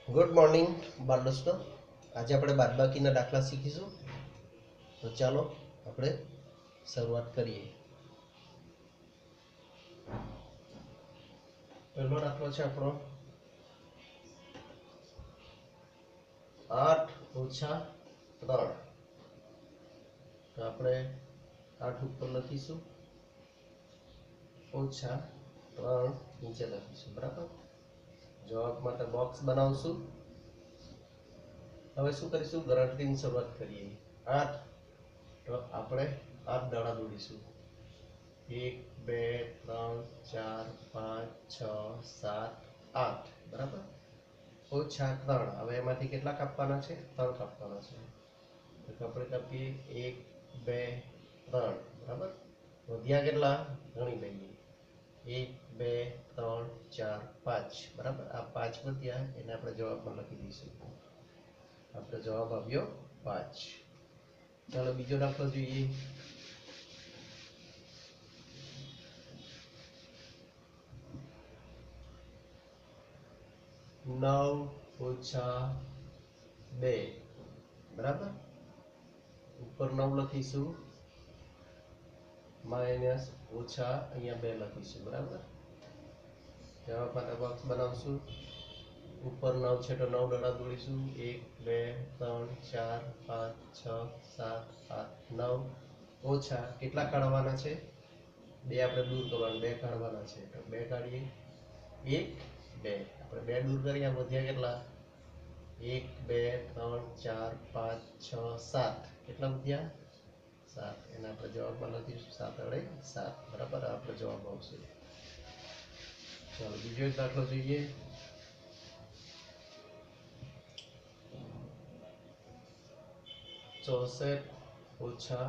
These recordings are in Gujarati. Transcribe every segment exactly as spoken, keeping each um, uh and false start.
ગુડ મોર્નિંગ બાળ દોસ્તો, આજે આપણે બાદબાકીના દાખલા શીખીશું. તો ચાલો આપણે શરૂઆત કરીએ. પહેલો દાખલો છે આપણો આઠ ઓછા ત્રણ. તો આપણે આઠ ઉપર લખીશું, ઓછા ત્રણ નીચે લખીશું. બરાબર, જવાબ માટે બોક્સ બનાવશું. હવે શું કરીશું? ગણતરીની શરૂઆત કરીએ. આઠ, તો આપણે આઠ દાડા દોડીશું. એક, બે, ત્રણ, ચાર, પાંચ, છ, સાત, આઠ. બરાબર, ઓછા ત્રણ. હવે એમાંથી કેટલા કાપવાના છે? ત્રણ કાપવાના છે. તો આપણે કાપીએ એક, બે, ત્રણ. બરાબર, વધ્યા કેટલા? ગણી લઈએ. એક, બે, ત્રણ, ચાર, પાંચ. બરાબર, આ પાંચ વધ્યા, એને આપણે જવાબમાં લખી દઈશું. આપણે જવાબ આવ્યો પાંચ. ચાલો બીજો દાખલો જોઈએ. નવ ઓછા બે. બરાબર, ઉપર નવ લખીશું, માઇનસ ઓછા અહીંયા બે લખીશું. બરાબર, જવાબ માટે બોક્સ બનાવશું. ઉપર નવ છે તો નવ દડા દોડીશું. એક, બે, ત્રણ, ચાર, પાંચ, છ, સાત, આઠ, નવ. ઓછા કેટલા કાઢવાના છે? બે આપણે દૂર કરવાના, બે કાઢવાના છે. તો બે કાઢીએ. એક, બે. આપણે બે દૂર કરીએ, વધ્યા કેટલા? એક, બે, ત્રણ, ચાર, પાંચ, છ, સાત. કેટલા વધ્યા? સાત. એને આપણે જવાબમાં લખીશું સાત અડે સાત. બરાબર, આપણે જવાબ આવશે. ચાલો બીજો એક દાખલો જોઈએ. ચોસઠ ઓછા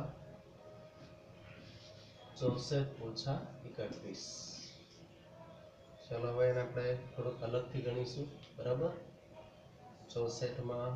ચોસઠ ઓછા એકત્રીસ. ચાલો હવે એને આપણે થોડુંક અલગથી ગણીશું. બરાબર, ચોસઠ માં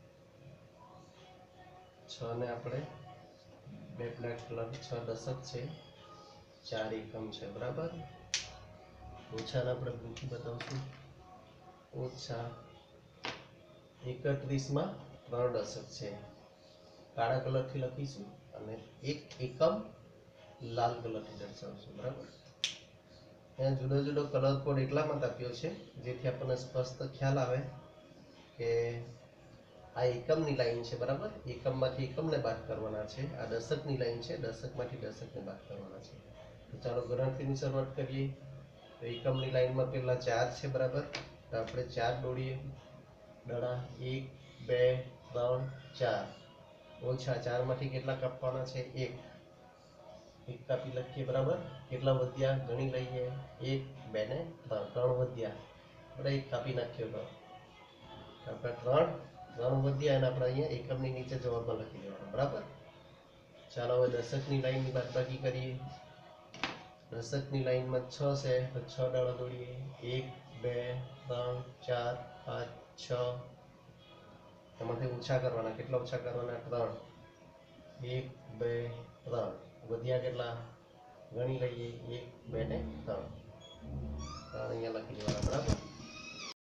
છ ને આપણે બે બ્લેક કલર, છ દશક છે, ચાર એકમ છે. બરાબર, ઓછાને આપણે ભૂલથી બતાવશું. ઓછા એકત્રીસ માં ત્રણ દશક છે, કાળા કલરથી લખીશું, અને એક એકમ લાલ કલરથી દર્શાવશું. બરાબર, અહીંયા જુદો જુદો કલર કોડ એટલા માટે આપ્યો છે જેથી આપણને સ્પષ્ટ ખ્યાલ આવે કે આ એકમની લાઈન છે. બરાબર, એકમમાંથી એકમને બાદ કરવાના છે. આ દશકની લાઈન છે, દશકમાંથી દશકને બાદ કરવાના છે. તો ચાલો ગણતરીની શરૂઆત કરીએ. તો એકમની લાઈનમાં પહેલા ચાર છે. બરાબર, તો આપણે ચાર દોડીએ દડા. એક, બે, ત્રણ, ચાર. ઓછા ચાર માંથી કેટલા કાપવાના છે? એક. એક કાપી લખીએ. બરાબર, કેટલા વધ્યા? ગણી લઈએ. એક, બે ને ત્રણ. ત્રણ વધ્યા. આપણે એક કાપી નાખ્યો તો આપણે ત્રણ ત્રણ વધ્યા, અને આપણે અહીંયા એકમની નીચે જવાબમાં લખી દેવાનું. બરાબર, ચાલો હવે દશકની લાઈનની બાદબાકી કરીએ. દશકની લાઈનમાં છ છે, તો છ દાડા દોડીએ. એક, બે, ત્રણ, ચાર, પાંચ, છ. એમાંથી ઓછા કરવાના. કેટલા ઓછા કરવાના? ત્રણ. એક, બે, ત્રણ. વધ્યા કેટલા? ગણી લઈએ. એક, બે ને ત્રણ. ત્રણ અહીંયા લખી દેવાના. બરાબર,